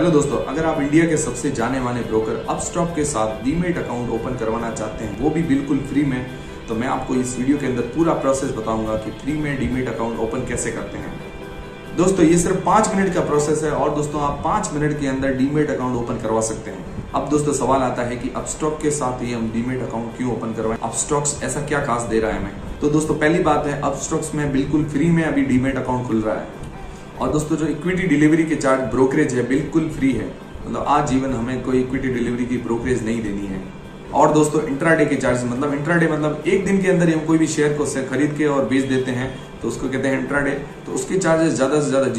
Hello दोस्तों, अगर आप इंडिया के सबसे जाने माने ब्रोकर अपस्टॉक के साथ डीमैट अकाउंट ओपन करवाना चाहते हैं, वो भी बिल्कुल फ्री में, तो मैं आपको इस वीडियो के अंदर पूरा प्रोसेस बताऊंगा कि फ्री में डीमैट अकाउंट ओपन कैसे करते हैं। दोस्तों ये सिर्फ 5 मिनट का प्रोसेस है और दोस्तों आप 5 मिनट के अंदर डीमैट अकाउंट ओपन करवा सकते हैं। अब दोस्तों सवाल आता है कि अपस्टॉक के साथ ही हम डीमैट अकाउंट क्यों ओपन करवाएं, अपस्टॉक्स ऐसा क्या खास दे रहा है हमें। तो दोस्तों पहली बात है, अपस्टॉक्स में बिल्कुल फ्री में अभी डीमैट अकाउंट खुल रहा है और दोस्तों जो इक्विटी डिलीवरी के चार्ज ब्रोकरेज है बिल्कुल फ्री है, मतलब आजीवन हमें कोई इक्विटी डिलीवरी की ब्रोकरेज नहीं देनी है। और दोस्तों इंट्राडे के चार्ज मतलब एक दिन के अंदर ही हम कोई भी शेयर को खरीद के और बेच देते हैं तो उसको कहते हैं इंट्राडे, तो उसके चार्जेस ज्यादा से ज्यादा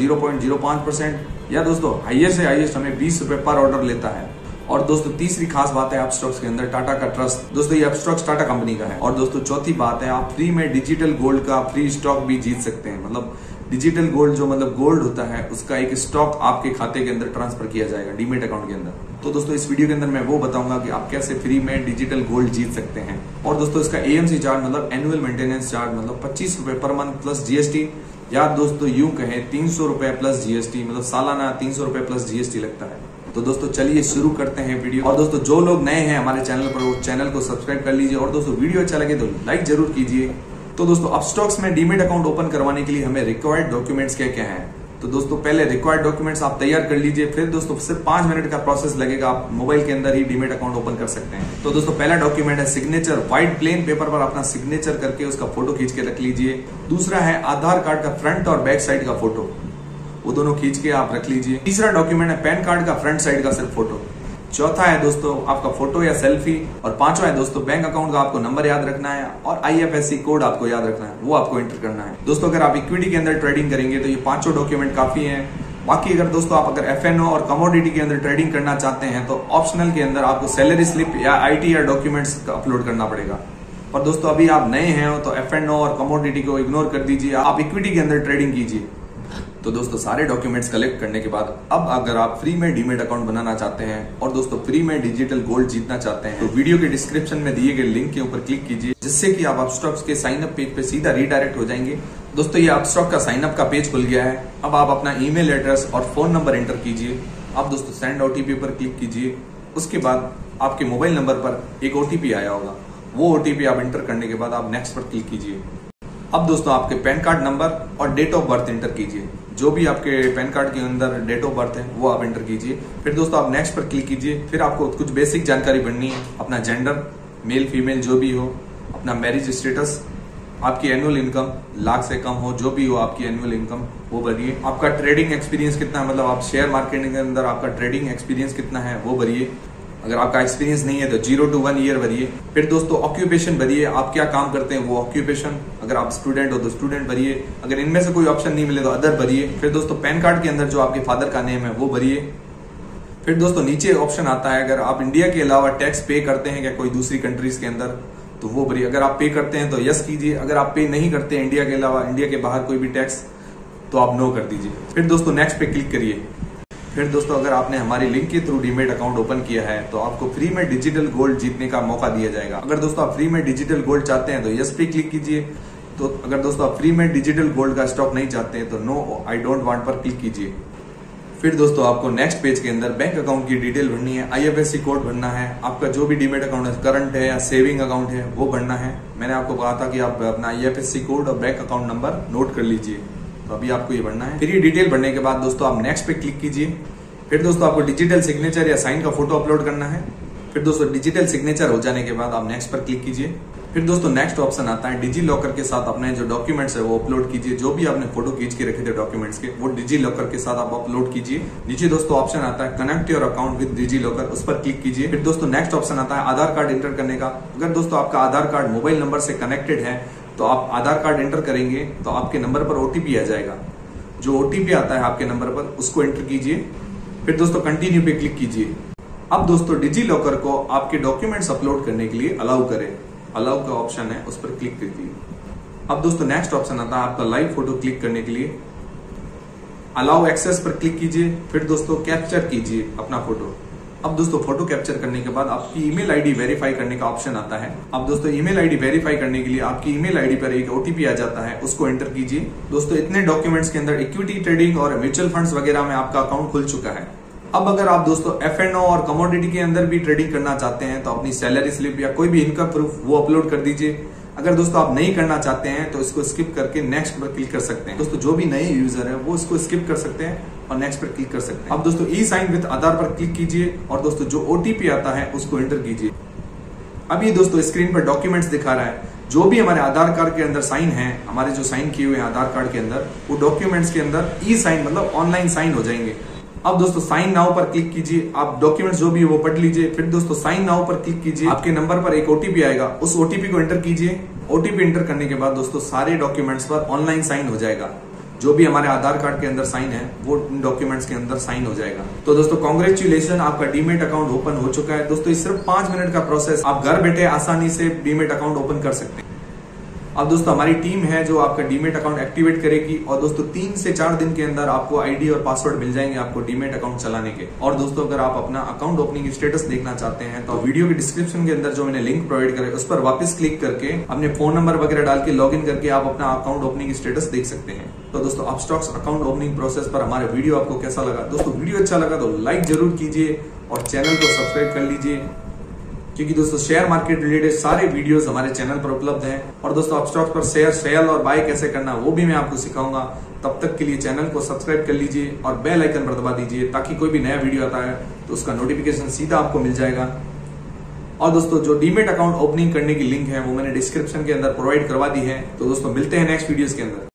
0.05% या दोस्तों हाईएस्ट से हाईएस्ट हमें 20 रुपए पर ऑर्डर लेता है। और दोस्तों तीसरी खास बात है अपस्टॉक्स के अंदर टाटा का ट्रस्ट। दोस्तों ये अपस्टॉक्स टाटा कंपनी का है। और दोस्तों चौथी बात है, आप फ्री में डिजिटल गोल्ड का फ्री स्टॉक भी जीत सकते हैं। मतलब डिजिटल गोल्ड जो मतलब गोल्ड होता है उसका एक स्टॉक आपके खाते के अंदर ट्रांसफर किया जाएगा डीमैट अकाउंट के अंदर। तो दोस्तों इस वीडियो के अंदर मैं वो बताऊंगा कि आप कैसे फ्री में डिजिटल गोल्ड जीत सकते हैं। और दोस्तों इसका एएमसी चार्ज मतलब एनुअल मेंटेनेंस चार्ज मतलब 25 रुपए पर मंथ प्लस जीएसटी, या दोस्तों यूं कहें 300 रुपए प्लस जीएसटी, मतलब सालाना 300 रुपए प्लस जीएसटी लगता है। तो दोस्तों चलिए शुरू करते हैं वीडियो। और दोस्तों जो लोग नए हैं हमारे चैनल पर, वो चैनल को सब्सक्राइब कर लीजिए और दोस्तों वीडियो अच्छा लगे तो लाइक जरूर कीजिए। तो दोस्तों अपस्टॉक्स में डीमैट अकाउंट ओपन करवाने के लिए हमें रिक्वायर्ड डॉक्यूमेंट्स क्या क्या हैं। तो दोस्तों पहले रिक्वायर्ड डॉक्यूमेंट्स आप तैयार कर लीजिए, फिर दोस्तों सिर्फ 5 मिनट का प्रोसेस लगेगा, आप मोबाइल के अंदर ही डीमैट अकाउंट ओपन कर सकते हैं। तो दोस्तों पहला डॉक्यूमेंट है सिग्नेचर, व्हाइट प्लेन पेपर पर अपना सिग्नेचर करके उसका फोटो खींच के रख लीजिए। दूसरा है आधार कार्ड का फ्रंट और बैक साइड का फोटो, वो दोनों खींच के आप रख लीजिए। तीसरा डॉक्यूमेंट है पैन कार्ड का फ्रंट साइड का सिर्फ फोटो। चौथा है दोस्तों आपका फोटो या सेल्फी। और पांचवा है दोस्तों बैंक अकाउंट का आपको नंबर याद रखना है और आईएफएससी कोड आपको याद रखना है, वो आपको एंटर करना है। दोस्तों अगर आप इक्विटी के अंदर ट्रेडिंग करेंगे तो ये 5 डॉक्यूमेंट काफी हैं। बाकी अगर दोस्तों आप अगर एफएनओ और कमोडिटी के अंदर ट्रेडिंग करना चाहते हैं तो ऑप्शनल के अंदर आपको सैलरी स्लिप या आईटीआर डॉक्यूमेंट्स अपलोड करना पड़ेगा। और दोस्तों अभी आप नए हैं तो एफएनओ और कमोडिटी को इग्नोर कर दीजिए, आप इक्विटी के अंदर ट्रेडिंग कीजिए। तो दोस्तों सारे डॉक्यूमेंट्स कलेक्ट करने के बाद अब अगर आप फ्री में डीमैट अकाउंट बनाना चाहते हैं और दोस्तों फ्री में डिजिटल गोल्ड जीतना चाहते हैं तो वीडियो के डिस्क्रिप्शन में दिए गए लिंक के ऊपर क्लिक कीजिए, जिससे कि आप अपस्टॉक्स के साइन अप पेज पे सीधा रीडायरेक्ट हो जाएंगे। दोस्तों ये अपस्टॉक का साइन अप का पेज खुल गया है। अब आप अपना ईमेल एड्रेस और फोन नंबर एंटर कीजिए। अब दोस्तों सेंड ओटीपी पर क्लिक कीजिए। उसके बाद आपके मोबाइल नंबर पर एक ओटीपी आया होगा, वो ओटीपी आप एंटर करने के बाद आप नेक्स्ट पर क्लिक कीजिए। अब दोस्तों आपके पैन कार्ड नंबर और डेट ऑफ बर्थ एंटर कीजिए, जो भी आपके पैन कार्ड के अंदर डेट ऑफ बर्थ है वो आप एंटर कीजिए। फिर दोस्तों आप नेक्स्ट पर क्लिक कीजिए। फिर आपको कुछ बेसिक जानकारी भरनी है, अपना जेंडर मेल फीमेल जो भी हो, अपना मैरिज स्टेटस, आपकी एनुअल इनकम लाख से कम हो, जो भी हो आपकी एनुअल इनकम वो भरिए। आपका ट्रेडिंग एक्सपीरियंस कितना है, मतलब आप शेयर मार्केटिंग के अंदर आपका ट्रेडिंग एक्सपीरियंस कितना है वो भरिए। अगर आपका एक्सपीरियंस नहीं है तो 0 to 1 ईयर भरिए। फिर दोस्तों ऑक्यूपेशन भरिए, आप क्या काम करते हैं वो ऑक्यूपेशन। अगर आप स्टूडेंट हो तो स्टूडेंट भरिए, अगर इनमें से कोई ऑप्शन नहीं मिले तो अदर भरिए। फिर दोस्तों पैन कार्ड के अंदर जो आपके फादर का नेम है वो भरिए। फिर दोस्तों नीचे ऑप्शन आता है अगर आप इंडिया के अलावा टैक्स पे करते हैं क्या कोई दूसरी कंट्रीज के अंदर तो वो भरिए। अगर आप पे करते हैं तो यस कीजिए, अगर आप पे नहीं करते इंडिया के अलावा, इंडिया के बाहर कोई भी टैक्स, तो आप नो कर दीजिए। फिर दोस्तों नेक्स्ट पे क्लिक करिए। फिर दोस्तों अगर आपने हमारी लिंक के थ्रू डीमैट अकाउंट ओपन किया है तो आपको फ्री में डिजिटल गोल्ड जीतने का मौका दिया जाएगा। अगर दोस्तों आप फ्री में डिजिटल गोल्ड चाहते हैं तो यस पे क्लिक कीजिए। तो अगर दोस्तों आप फ्री में डिजिटल गोल्ड का स्टॉक नहीं चाहते हैं तो नो आई डोंट वांट पर क्लिक कीजिए। फिर दोस्तों आपको नेक्स्ट पेज के अंदर बैंक अकाउंट की डिटेल भरनी है, आईएफएससी कोड भरना है, आपका जो भी डीमैट अकाउंट है करंट है या सेविंग अकाउंट है वो भरना है। मैंने आपको कहा था कि आप अपना आईएफएससी कोड और बैंक अकाउंट नंबर नोट कर लीजिए, तो अभी आपको ये भरना है। फिर ये डिटेल भरने के बाद दोस्तों आप नेक्स्ट पे क्लिक कीजिए। फिर दोस्तों आपको डिजिटल सिग्नेचर या साइन का फोटो अपलोड करना है। फिर दोस्तों डिजिटल सिग्नेचर हो जाने के बाद आप नेक्स्ट पर क्लिक कीजिए। फिर दोस्तों नेक्स्ट ऑप्शन आता है डिजी लॉकर के साथ अपने जो डॉक्यूमेंट्स है वो अपलोड कीजिए, जो भी आपने फोटो खींच के रखे थे डॉक्यूमेंट्स के वो डिजी लॉकर के साथ आप अपलोड कीजिए। नीचे दोस्तों ऑप्शन आता है connect your account with DigiLocker, उस पर क्लिक कीजिए। फिर दोस्तों नेक्स्ट ऑप्शन आता है आधार कार्ड एंटर करने का। अगर दोस्तों आपका आधार कार्ड मोबाइल नंबर से कनेक्टेड है तो आप आधार कार्ड एंटर करेंगे तो आपके नंबर पर ओटीपी आ जाएगा। जो ओटीपी आता है आपके नंबर पर उसको एंटर कीजिए। फिर दोस्तों कंटिन्यू पे क्लिक कीजिए। अब दोस्तों डिजी लॉकर को आपके डॉक्यूमेंट्स अपलोड करने के लिए अलाउ करें, अलाउ का ऑप्शन है उस पर क्लिक कीजिए। अब दोस्तों नेक्स्ट ऑप्शन आता है आपका लाइव फोटो क्लिक करने के लिए, अलाउ एक्सेस पर क्लिक कीजिए। फिर दोस्तों कैप्चर कीजिए अपना फोटो। अब दोस्तों फोटो कैप्चर करने के बाद आपकी ईमेल आईडी वेरीफाई करने का ऑप्शन आता है। अब दोस्तों ईमेल आईडी वेरीफाई करने के लिए आपकी ईमेल आईडी पर एक ओटीपी आ जाता है, उसको एंटर कीजिए। दोस्तों इतने डॉक्यूमेंट्स के अंदर इक्विटी ट्रेडिंग और म्यूचुअल फंड्स वगैरह में आपका अकाउंट खुल चुका है। अब अगर आप दोस्तों F&O और कमोडिटी के अंदर भी ट्रेडिंग करना चाहते हैं तो अपनी सैलरी स्लिप या कोई भी इनकम प्रूफ वो अपलोड कर दीजिए। अगर दोस्तों आप नहीं करना चाहते हैं तो इसको स्किप करके नेक्स्ट पर क्लिक कर सकते हैं। दोस्तों जो भी नए यूजर है वो इसको स्किप कर सकते हैं और नेक्स्ट पर क्लिक कर सकते हैं। अब दोस्तों ई साइन विद आधार पर क्लिक कीजिए और दोस्तों जो OTP आता है उसको एंटर कीजिए। अब ये दोस्तों स्क्रीन पर डॉक्यूमेंट्स दिखा रहा है, जो भी हमारे आधार कार्ड के अंदर साइन है, हमारे जो साइन किए हुए हैं आधार कार्ड के अंदर, वो डॉक्यूमेंट्स के अंदर ई साइन मतलब ऑनलाइन साइन हो जाएंगे। अब दोस्तों साइन नाउ पर क्लिक कीजिए, आप डॉक्यूमेंट्स जो भी है वो पढ़ लीजिए। फिर दोस्तों साइन नाउ पर क्लिक कीजिए, आपके नंबर पर एक OTP आएगा, उस OTP को एंटर कीजिए। OTP एंटर करने के बाद दोस्तों सारे डॉक्यूमेंट्स पर ऑनलाइन साइन हो जाएगा। जो भी हमारे आधार कार्ड के अंदर साइन है वो डॉक्यूमेंट्स के अंदर साइन हो जाएगा। तो दोस्तों कांग्रेचुलेशन, आपका डीमेट अकाउंट ओपन हो चुका है। दोस्तों ये सिर्फ 5 मिनट का प्रोसेस, आप घर बैठे आसानी से डीमेट अकाउंट ओपन कर सकते हैं। अब दोस्तों हमारी टीम है जो आपका डीमेट अकाउंट एक्टिवेट करेगी और दोस्तों 3 से 4 दिन के अंदर आपको आईडी और पासवर्ड मिल जाएंगे आपको डीमेट अकाउंट चलाने के। और दोस्तों अगर आप अपना अकाउंट ओपनिंग स्टेटस देखना चाहते हैं तो वीडियो के डिस्क्रिप्शन के अंदर जो मैंने लिंक प्रोवाइड करा है उस पर वापस क्लिक करके अपने फोन नंबर वगैरह डाल के लॉगिन करके आप अपना अकाउंट ओपनिंग स्टेटस देख सकते हैं। तो दोस्तों अपस्टॉक्स अकाउंट ओपनिंग प्रोसेस पर हमारा वीडियो आपको कैसा लगा? दोस्तों वीडियो अच्छा लगा तो लाइक जरूर कीजिए और चैनल को सब्सक्राइब कर लीजिए, क्योंकि दोस्तों शेयर मार्केट रिलेटेड सारे वीडियोस हमारे चैनल पर उपलब्ध हैं। और दोस्तों अपस्टॉक्स पर शेयर सेल और बाय कैसे करना वो भी मैं आपको सिखाऊंगा। तब तक के लिए चैनल को सब्सक्राइब कर लीजिए और बेल आइकन पर दबा दीजिए ताकि कोई भी नया वीडियो आता है तो उसका नोटिफिकेशन सीधा आपको मिल जाएगा। और दोस्तों जो डीमेट अकाउंट ओपनिंग करने की लिंक है वो मैंने डिस्क्रिप्शन के अंदर प्रोवाइड करवा दी है। तो दोस्तों मिलते हैं नेक्स्ट वीडियोस के अंदर।